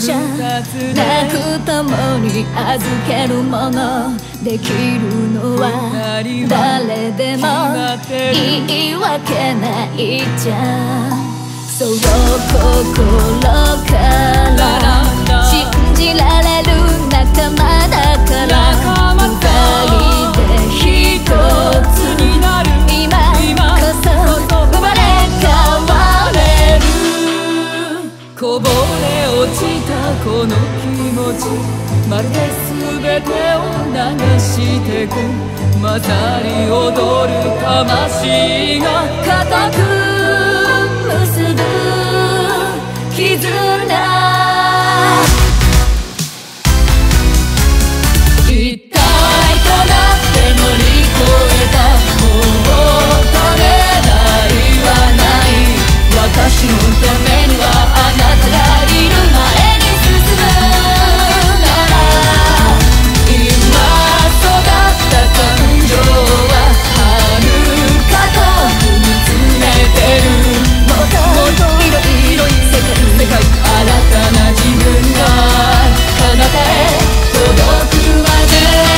じゃなくともに預けるものできるのは誰でもいいわけないじゃん。そう心から信じられる仲間だから二人で一つになる今こそ生まれ変われる。こぼれ落ちたこの気持ちまるで全てを流してく混ざり踊る魂が固く結ぶ絆。一体となって乗り越えたもう取れないはない。私のためにはあなたがいる前に進むなら今育った感情は遥か遠く見つめてる。もっと広い世界新たな自分が彼方へ届くまで。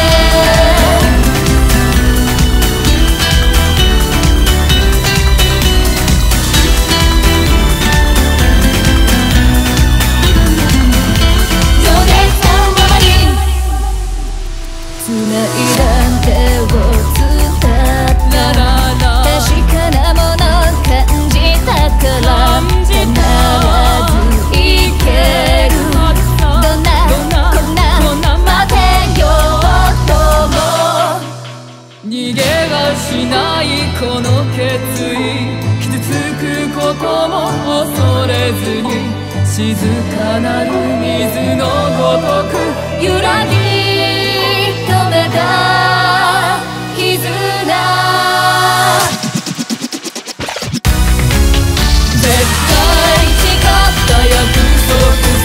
逃げはしないこの決意傷つくことも恐れずに静かなる水のごとく揺らぎ止めた絆。絶対誓った約束